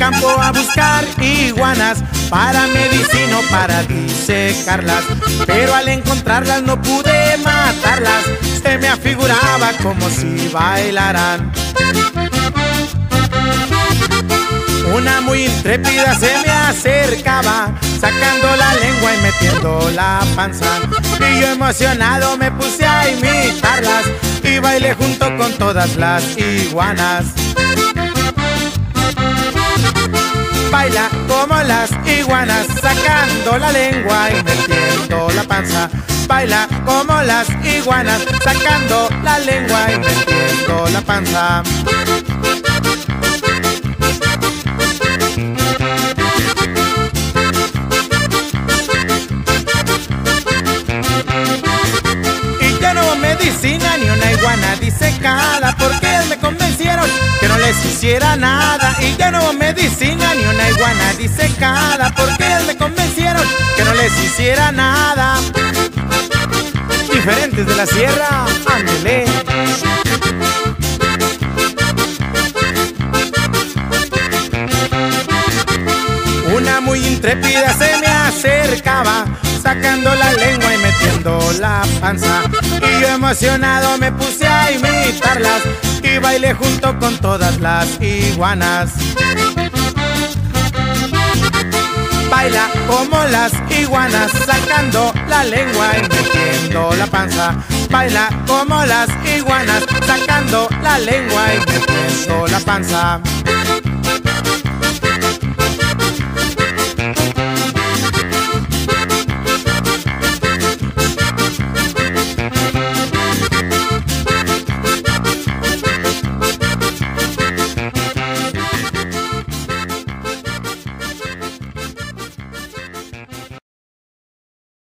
campo a buscar iguanas para medicina, para disecarlas, pero al encontrarlas no pude matarlas. Se me afiguraba como si bailaran. Una muy intrépida se me acercaba, sacando la lengua y metiendo la panza. Y yo emocionado me puse a imitarlas y bailé junto con todas las iguanas. Baila como las iguanas, sacando la lengua y metiendo la panza. Baila como las iguanas, sacando la lengua y metiendo la panza. Y ya no medicina ni una iguana disecada, porque me convencieron que no les hiciera nada. Y ya no medicina ni una iguana disecada, porque me convencieron que no les hiciera nada. Diferentes de la sierra, ándele. Una muy intrépida se me acercaba, sacando la lengua y metiendo la panza. Y yo emocionado me puse a imitarlas y bailé junto con todas las iguanas. Baila como las iguanas, sacando la lengua y metiendo la panza. Baila como las iguanas, sacando la lengua y metiendo la panza.